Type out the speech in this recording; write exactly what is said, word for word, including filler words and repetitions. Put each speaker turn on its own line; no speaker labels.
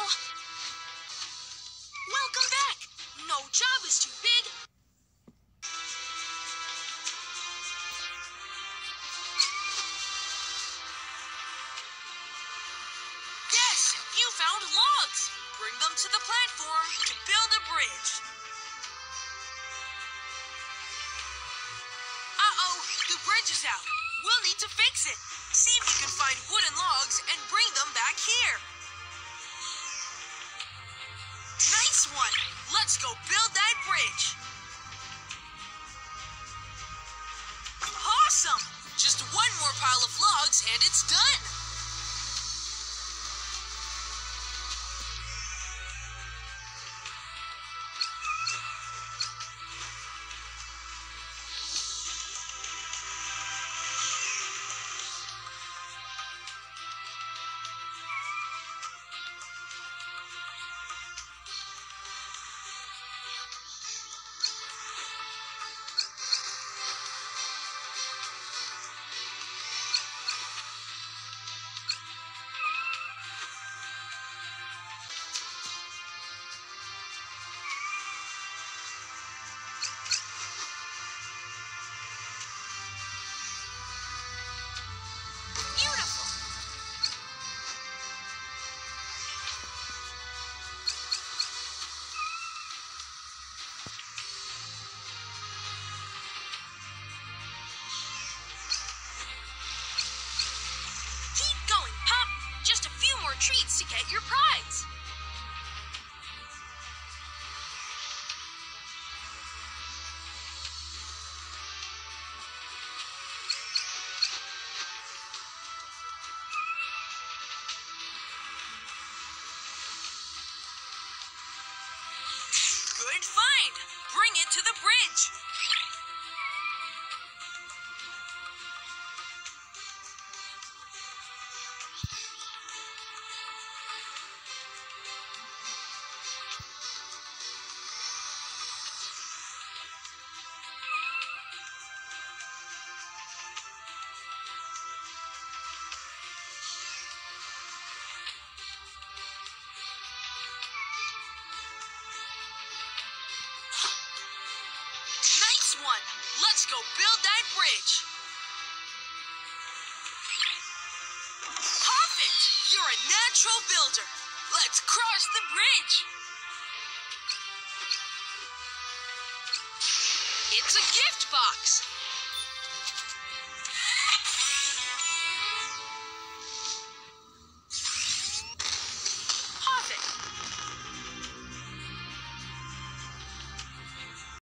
Welcome back! No job is too big. Yes! You found logs! Bring them to the platform to build a bridge. Uh-oh! The bridge is out. We'll need to fix it. See if you can find wooden logs and bring them back here. Nice one! Let's go build that bridge. Awesome! Just one more pile of logs and it's done. Treats to get your prize. Good find. Bring it to the bridge. One. Let's go build that bridge. Hoffit, you're a natural builder. Let's cross the bridge. It's a gift box.